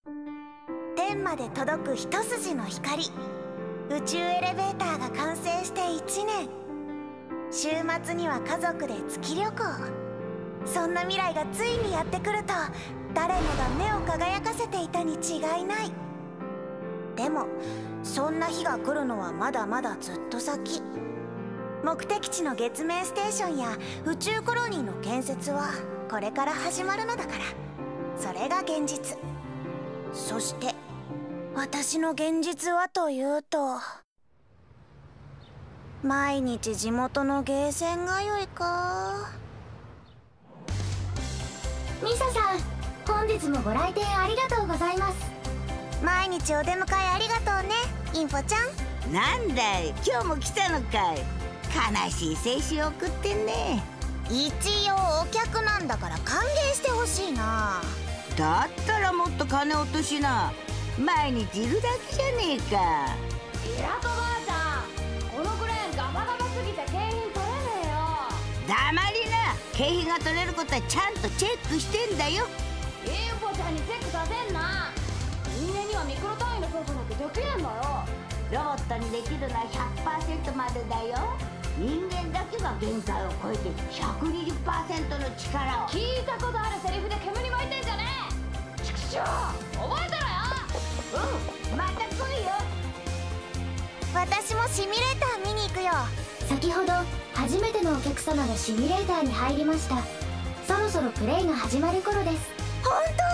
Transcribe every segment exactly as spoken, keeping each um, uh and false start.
天まで届く一筋の光。宇宙エレベーターが完成していちねん。週末には家族で月旅行。そんな未来がついにやってくると誰もが目を輝かせていたに違いない。でもそんな日が来るのはまだまだずっと先。目的地の月面ステーションや宇宙コロニーの建設はこれから始まるのだから。それが現実。そして私の現実はというと、毎日地元のゲーセン通いか。 ミサさん、本日もご来店ありがとうございます。 毎日お出迎えありがとうね、インフォちゃん。 なんだい、今日も来たのかい。悲しい青春送ってんね。 一応お客なんだから歓迎してほしいな。 だったらもっと金落としな。毎日いるだけじゃねえか。 イラトばあちゃん、このクレーンガバガバすぎて景品取れねえよ。 黙りな。景品が取れることはちゃんとチェックしてんだよ。 インフォちゃんにチェックさせんな。人間にはミクロ単位の操作なんてできねえんだよ。 ロボットにできるのは ひゃくパーセント までだよ。人間だけが限界を超えて ひゃくにじゅっパーセント の力を。 聞いたことあるセリフで煙巻いてんじゃねえ。チクショー、覚えたらよ。 うん、また来いよ。 私もシミュレーター見に行くよ。 先ほど初めてのお客様がシミュレーターに入りました。そろそろプレイが始まる頃です。 本当？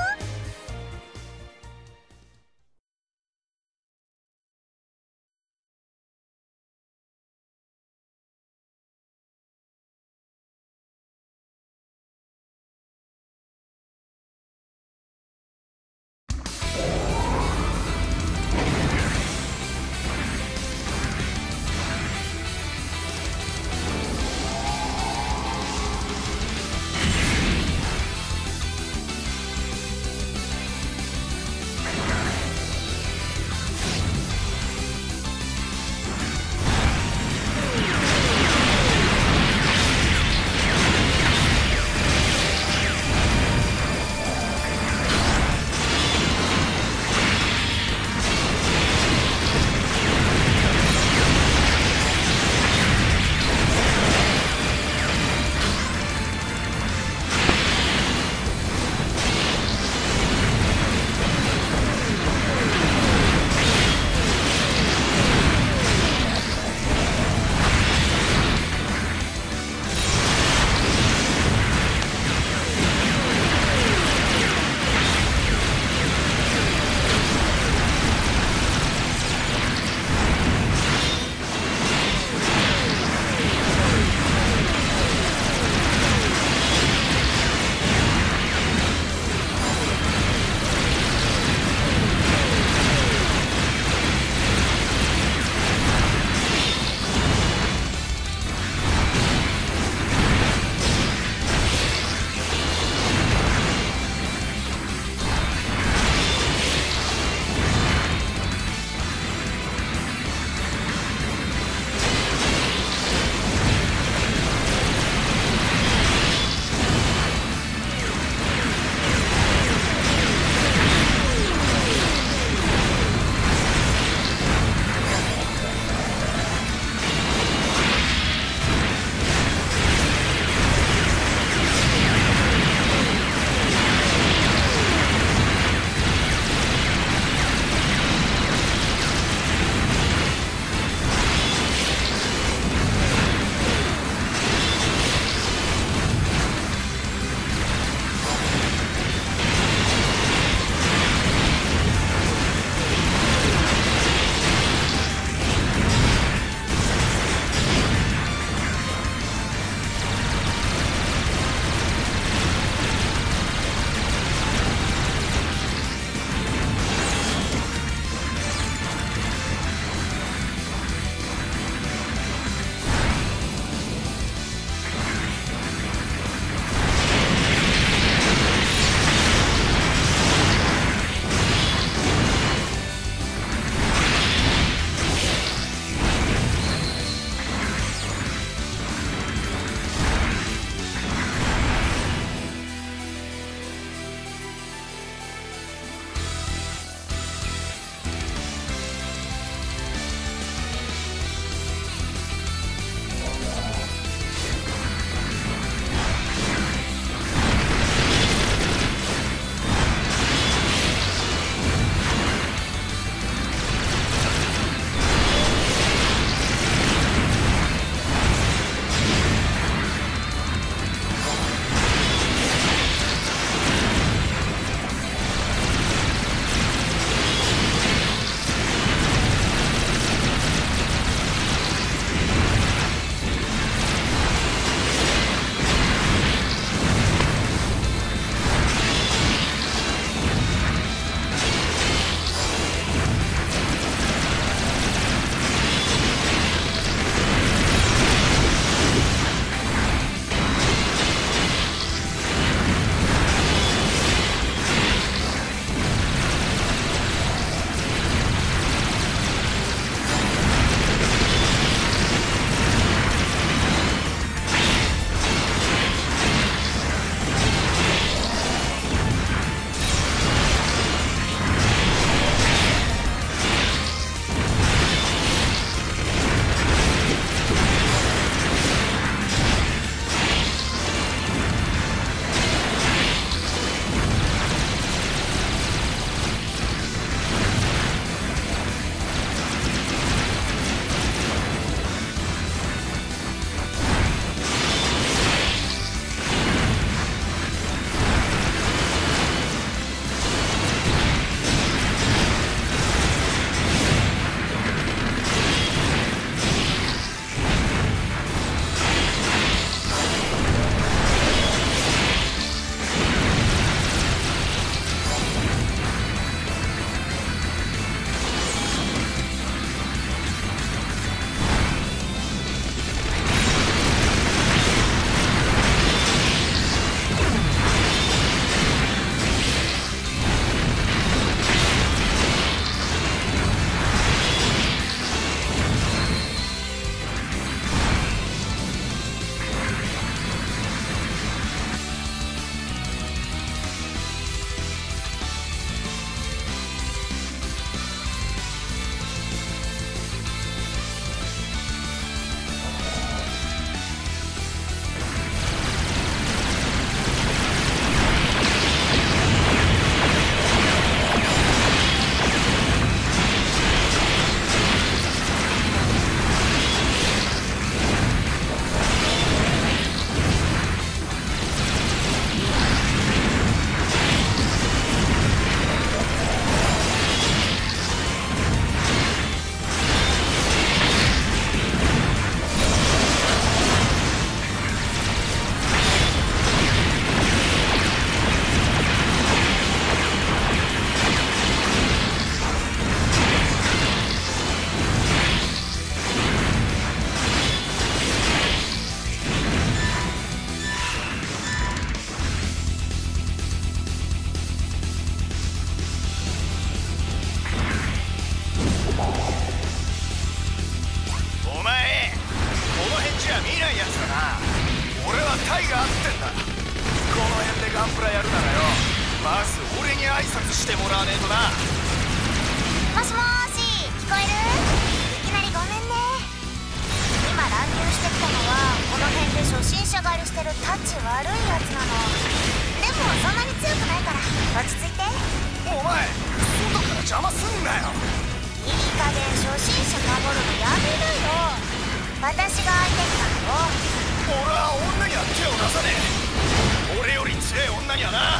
会があってんだ。この辺でガンプラやるならよ、まず俺に挨拶してもらわねえとな。 もしもーし、聞こえる？いきなりごめんね。今乱入してきたのはこの辺で初心者狩りしてるタッチ悪いやつなの。でもそんなに強くないから落ち着いて。 お前外から邪魔すんなよ。 いい加減初心者守るのやめなよ。私が相手になるよ。 俺は女には手を出さねえ。俺より強い女にはな。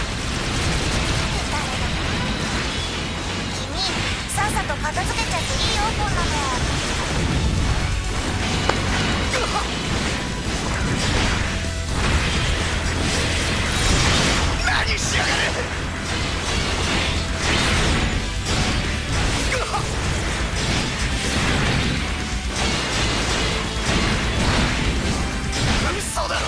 君さっさと片付けちゃっていいよ、こんなの。 何しやがれ。嘘だろ。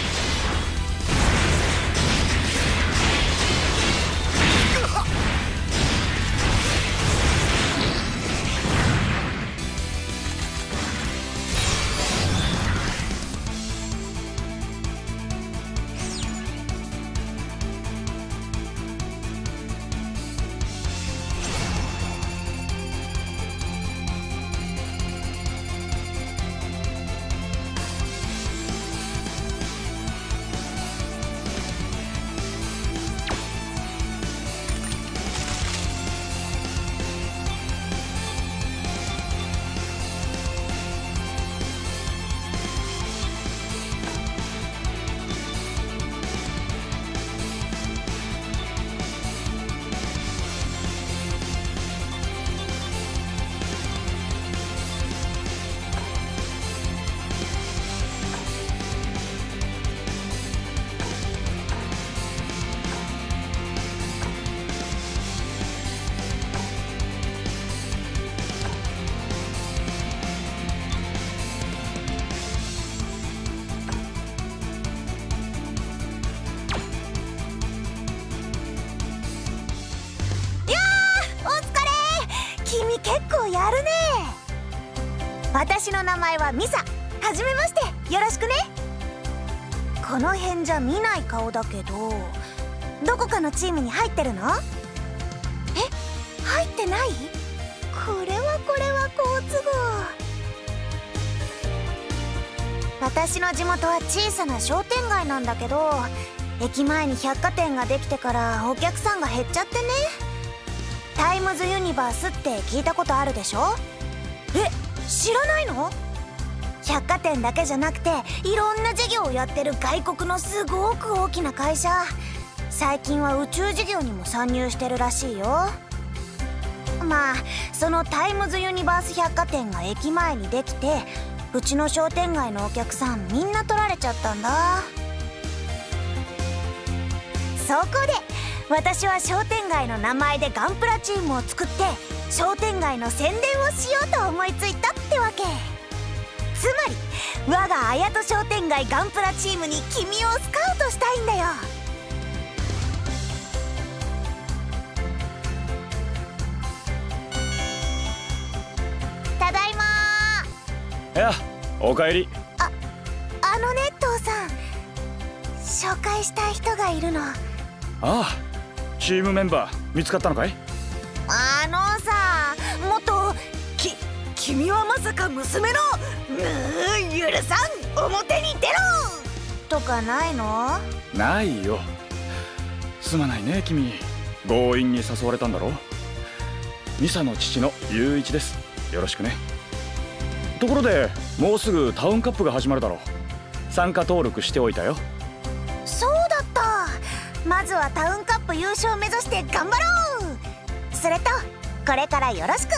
やるね。私の名前はミサ。はじめまして、よろしくね。この辺じゃ見ない顔だけど、どこかのチームに入ってるの？え、入ってない？これはこれは好都合。私の地元は小さな商店街なんだけど、駅前に百貨店ができてからお客さんが減っちゃってね。タイムズユニバースって聞いたことあるでしょ？え、知らないの？百貨店だけじゃなくていろんな事業をやってる外国のすごく大きな会社。最近は宇宙事業にも参入してるらしいよ。まあそのタイムズユニバース百貨店が駅前にできて、うちの商店街のお客さんみんな取られちゃったんだ。そこで私は商店街の名前でガンプラチームを作って商店街の宣伝をしようと思いついたってわけ。つまり我が綾戸商店街ガンプラチームに君をスカウトしたいんだよ。ただいまー。 いや、おかえり。 あ、あのね、父さん、紹介したい人がいるの。 ああ、チームメンバー見つかったのかい？ あのさ、もっとき君はまさか娘のぬー許さん表に出ろとかないの？ ないよ。すまないね君、強引に誘われたんだろ。ミサの父の雄一です。よろしくね。ところでもうすぐタウンカップが始まるだろう。参加登録しておいたよ。 そうだった。まずはタウンカップ優勝目指して頑張ろう。それとこれからよろしく。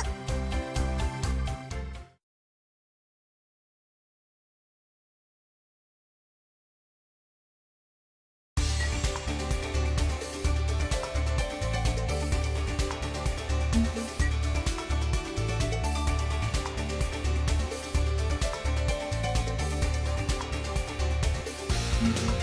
うん